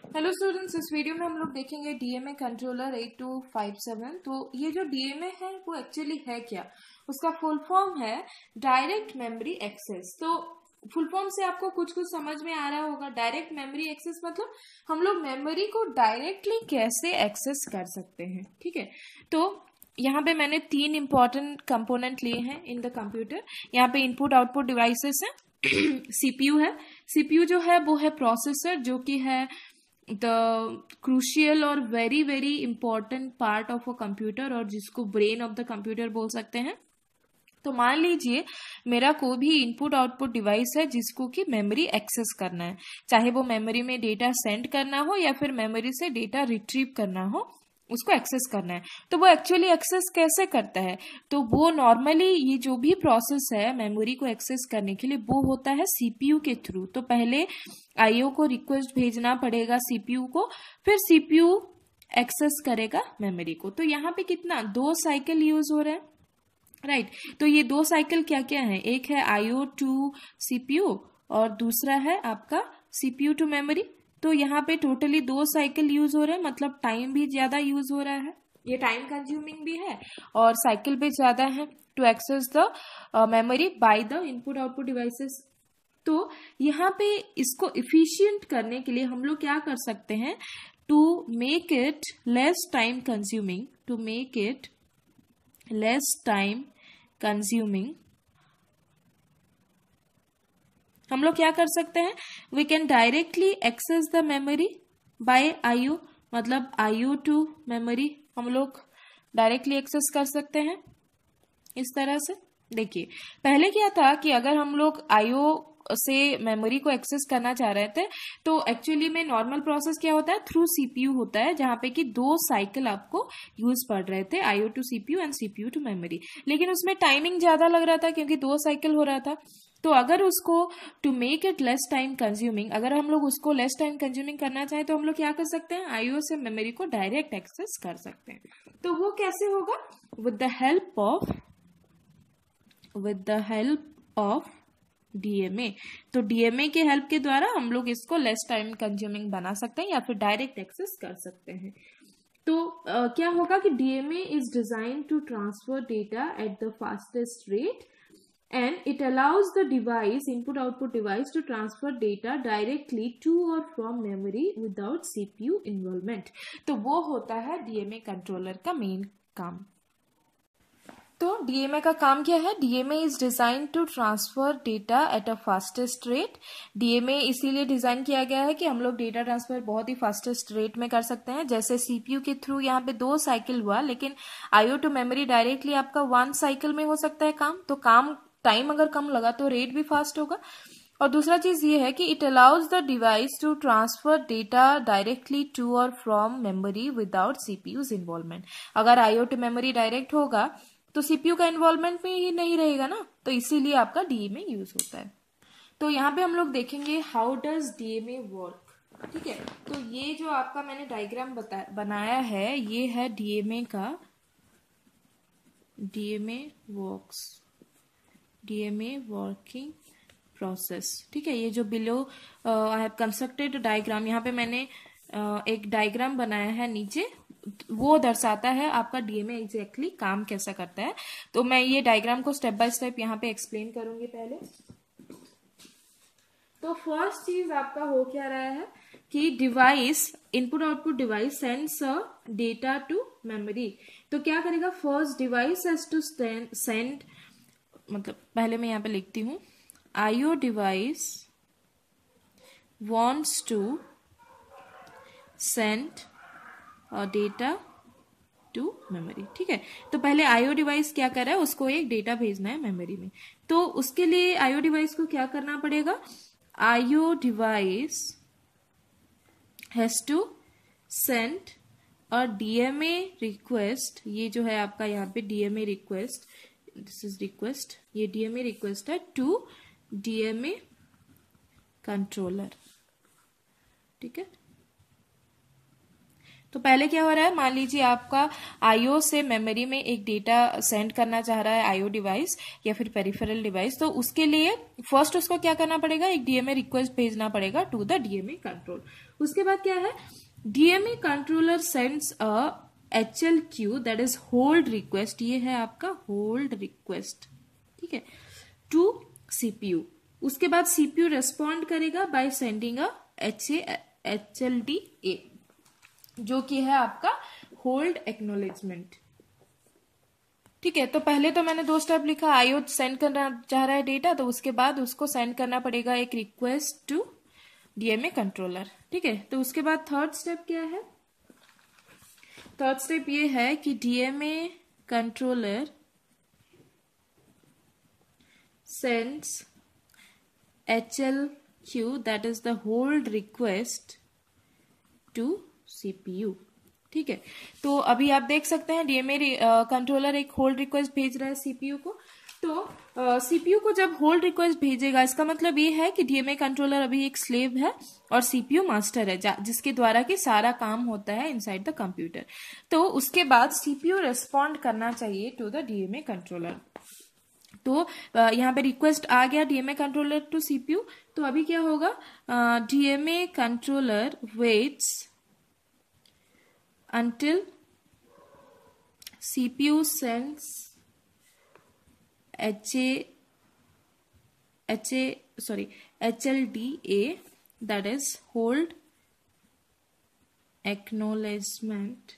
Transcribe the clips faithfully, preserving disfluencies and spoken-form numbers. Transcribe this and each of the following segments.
Hello students, इस video में हम लोग देखेंगे DMA controller eight two five seven. तो ये जो डीएमए है वो एक्चुअली है क्या, उसका फुल फॉर्म है डायरेक्ट मेमोरी एक्सेस। तो फुल फॉर्म से आपको कुछ कुछ समझ में आ रहा होगा। डायरेक्ट मेमोरी एक्सेस मतलब हम लोग मेमोरी को डायरेक्टली कैसे एक्सेस कर सकते हैं। ठीक है, तो यहाँ पे मैंने तीन इंपॉर्टेंट कंपोनेंट लिए हैं इन द कंप्यूटर। यहाँ पे इनपुट आउटपुट डिवाइसेस है, सीपीयू है। सीपीयू जो है वो है प्रोसेसर, जो कि है द क्रूशियल और very very important part of a computer, और जिसको ब्रेन ऑफ द कंप्यूटर बोल सकते हैं। तो मान लीजिए मेरा कोई भी इनपुट आउटपुट डिवाइस है जिसको कि मेमोरी एक्सेस करना है, चाहे वो मेमोरी में डेटा सेंड करना हो या फिर मेमोरी से डेटा रिट्रीव करना हो, उसको एक्सेस करना है। तो वो एक्चुअली एक्सेस कैसे करता है? तो वो नॉर्मली ये जो भी प्रोसेस है मेमोरी को एक्सेस करने के लिए वो होता है सीपीयू के थ्रू। तो पहले आईओ को रिक्वेस्ट भेजना पड़ेगा सीपीयू को, फिर सीपीयू एक्सेस करेगा मेमोरी को। तो यहाँ पे कितना दो साइकिल यूज हो रहा है, राइट right. तो ये दो साइकिल क्या क्या है? एक है आईओ टू सीपीयू और दूसरा है आपका सीपीयू टू मेमोरी। तो यहाँ पे टोटली दो साइकिल यूज हो रहे हैं, मतलब टाइम भी ज्यादा यूज हो रहा है, ये टाइम कंज्यूमिंग भी है और साइकिल भी ज्यादा है to access the memory by the input output devices. तो यहाँ पे इसको इफिशिएंट करने के लिए हम लोग क्या कर सकते हैं? To make it less time consuming, to make it less time consuming हम लोग क्या कर सकते हैं? We can directly access the memory by IO, मतलब आईओ टू मेमोरी हम लोग डायरेक्टली एक्सेस कर सकते हैं इस तरह से। देखिए पहले क्या था कि अगर हम लोग आईओ से मेमोरी को एक्सेस करना चाह रहे थे तो एक्चुअली में नॉर्मल प्रोसेस क्या होता है? थ्रू सीपीयू होता है, जहां पे कि दो साइकिल आपको यूज पड़ रहे थे, IO to CPU and CPU to memory. लेकिन उसमें टाइमिंग ज्यादा लग रहा था क्योंकि दो साइकिल हो रहा था। तो अगर उसको to make it less time consuming, अगर हम लोग उसको लेस टाइम कंज्यूमिंग करना चाहें तो हम लोग क्या कर सकते हैं? आईओ से मेमोरी को डायरेक्ट एक्सेस कर सकते हैं। तो वो कैसे होगा? With the help of with the help of DMA. तो डीएमए के हेल्प के द्वारा हम लोग इसको लेस टाइम कंज्यूमिंग बना सकते हैं या फिर डायरेक्ट एक्सेस कर सकते हैं। तो uh, क्या होगा कि DMA is design to transfer data at the fastest rate and it allows the device, input output device, to transfer data directly to or from memory without C P U involvement। तो वो होता है DMA controller का main काम। तो DMA का काम क्या है? DMA is design to transfer data at a fastest rate. DMA इसीलिए डिजाइन किया गया है कि हम लोग डेटा ट्रांसफर बहुत ही फास्टेस्ट रेट में कर सकते हैं। जैसे सीपीयू के थ्रू यहाँ पे दो साइकिल हुआ, लेकिन आईओ टू मेमोरी डायरेक्टली आपका वन साइकिल में हो सकता है काम। तो काम टाइम अगर कम लगा तो रेट भी फास्ट होगा। और दूसरा चीज ये है कि it allows the device to transfer data directly to और from memory without CPU's involvement. अगर आईओ टू मेमोरी डायरेक्ट होगा तो सीपीयू का इन्वॉल्वमेंट में ही नहीं रहेगा ना, तो इसीलिए आपका डीएमए यूज होता है। तो यहाँ पे हम लोग देखेंगे हाउ डज डीएमए वर्क। ठीक है, तो ये जो आपका मैंने डायग्राम बता बनाया है ये है डीएमए का, DMA works, DMA working process. ठीक है, ये जो below I have constructed diagram, यहाँ पे मैंने uh, एक डायग्राम बनाया है नीचे, वो दर्शाता है आपका डीएमए एग्जैक्टली काम कैसा करता है। तो मैं ये डायग्राम को स्टेप बाय स्टेप यहाँ पे एक्सप्लेन करूंगी पहले। तो फर्स्ट चीज आपका हो क्या रहा है कि device, input output device sends a data to memory. तो क्या करेगा? First device has to send, मतलब पहले मैं यहाँ पे लिखती हूँ, IO device wants to send data to memory. ठीक है, तो पहले आईओ डिवाइस क्या कर रहा है? उसको एक डेटा भेजना है मेमोरी में। तो उसके लिए आईओ डिवाइस को क्या करना पड़ेगा? IO device has to send a DMA request. ये जो है आपका यहाँ पे DMA request, this is request, ये डीएमए रिक्वेस्ट है टू डीएमए कंट्रोलर। ठीक है, तो पहले क्या हो रहा है, मान लीजिए आपका आईओ से मेमोरी में एक डेटा सेंड करना चाह रहा है आईओ डिवाइस या फिर पेरिफेरल डिवाइस, तो उसके लिए फर्स्ट उसको क्या करना पड़ेगा, एक डीएमए रिक्वेस्ट भेजना पड़ेगा टू द डीएमए कंट्रोल। उसके बाद क्या है, DMA controller sends a HL Q that is hold request, ये है आपका होल्ड रिक्वेस्ट, ठीक है, टू सीपीयू। उसके बाद सीपीयू रेस्पॉन्ड करेगा by sending a H H L D A, जो कि है आपका होल्ड एक्नॉलेजमेंट, ठीक है। तो पहले तो मैंने दो स्टेप लिखा, आईओ सेंड करना चाह रहा है डेटा, तो उसके बाद उसको सेंड करना पड़ेगा एक रिक्वेस्ट टू डीएमए कंट्रोलर, ठीक है। तो उसके बाद थर्ड स्टेप क्या है, थर्ड स्टेप ये है कि DMA controller sends HLQ that is the hold request to CPU, ठीक है। तो अभी आप देख सकते हैं डीएमए कंट्रोलर एक होल्ड रिक्वेस्ट भेज रहा है सीपीयू को। तो सीपीयू uh, को जब होल्ड रिक्वेस्ट भेजेगा, इसका मतलब ये है कि डीएमए कंट्रोलर अभी एक स्लेव है और सीपीयू मास्टर है, जिसके द्वारा कि सारा काम होता है इनसाइड द कंप्यूटर। तो उसके बाद सीपीयू रेस्पॉन्ड करना चाहिए टू द डीएमए कंट्रोलर। तो uh, यहाँ पे रिक्वेस्ट आ गया डीएमए कंट्रोलर टू सीपीयू। तो अभी क्या होगा, DMA controller waits until C P U sends H A H A sorry H L D A, that is hold acknowledgement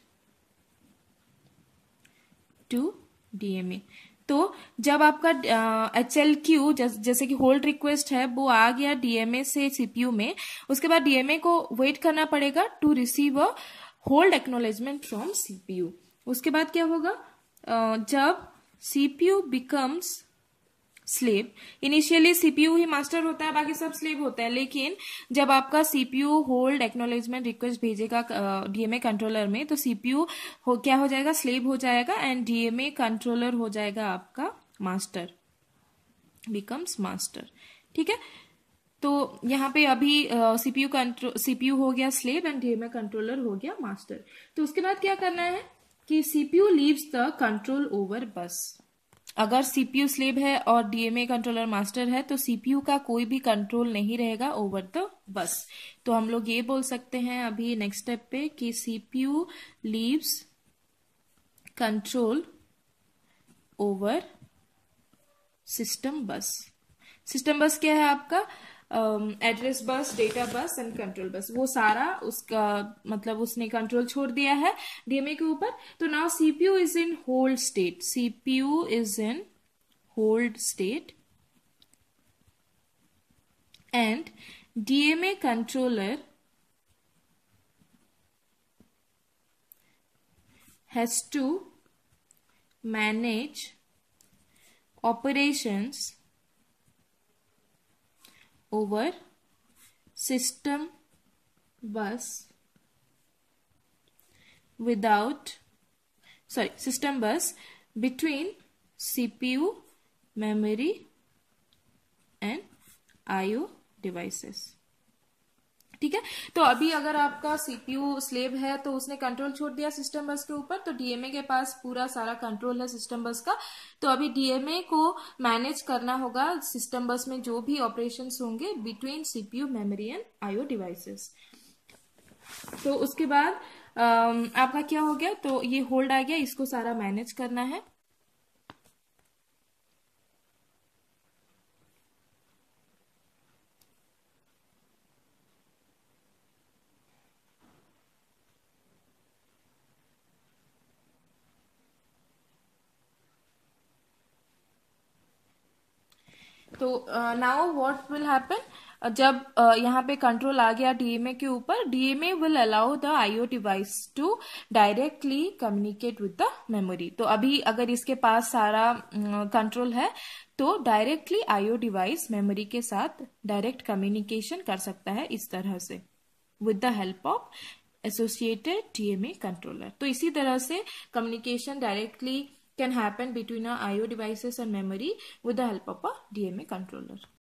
to D M A। तो जब आपका एच एल क्यू जैसे कि hold request है वो आ गया डीएमए से CPU में, उसके बाद डीएमए को वेट करना पड़ेगा to receive a hold acknowledgement from CPU. उसके बाद क्या होगा, जब CPU becomes slave, initially CPU ही मास्टर होता है, बाकी सब स्लेव होते हैं, लेकिन जब आपका सीपीयू होल्ड एक्नॉलेजमेंट रिक्वेस्ट भेजेगा डीएमए कंट्रोलर में, तो सीपीयू हो क्या हो जाएगा, स्लेव हो जाएगा, एंड डीएमए कंट्रोलर हो जाएगा आपका मास्टर, बिकम्स मास्टर, ठीक है। तो यहाँ पे अभी सीपीयू कंट्रोल सीपीयू हो गया स्लेव एंड डीएमए कंट्रोलर हो गया मास्टर। तो उसके बाद क्या करना है कि CPU leaves the control over bus. अगर सीपीयू स्लेव है और डीएमए कंट्रोलर मास्टर है, तो सीपीयू का कोई भी कंट्रोल नहीं रहेगा ओवर द बस। तो हम लोग ये बोल सकते हैं अभी नेक्स्ट स्टेप पे कि CPU leaves control over system bus. System bus क्या है आपका, address bus, data bus and control bus, वो सारा उसका मतलब उसने कंट्रोल छोड़ दिया है डीएमए के ऊपर। तो now CPU is in hold state, CPU is in hold state and DMA controller has to manage operations over system bus without sorry system bus between C P U, memory and I O devices। ठीक है। तो अभी अगर आपका CPU slave है तो उसने control छोड़ दिया सिस्टम बस के ऊपर, तो डीएमए के पास पूरा सारा कंट्रोल है सिस्टम बस का। तो अभी डीएमए को मैनेज करना होगा सिस्टम बस में जो भी ऑपरेशंस होंगे between CPU, memory and IO devices. तो उसके बाद आपका क्या हो गया, तो ये होल्ड आ गया, इसको सारा मैनेज करना है। तो नाउ व्हाट विल हैपन, जब uh, यहाँ पे कंट्रोल आ गया डीएमए के ऊपर, DMA will allow the IO device to directly communicate with the memory. तो अभी अगर इसके पास सारा कंट्रोल uh, है तो डायरेक्टली आईओ डिवाइस मेमोरी के साथ डायरेक्ट कम्युनिकेशन कर सकता है इस तरह से with the help of associated DMA controller. तो इसी तरह से communication directly can happen between our I O devices and memory with the help of a D M A controller.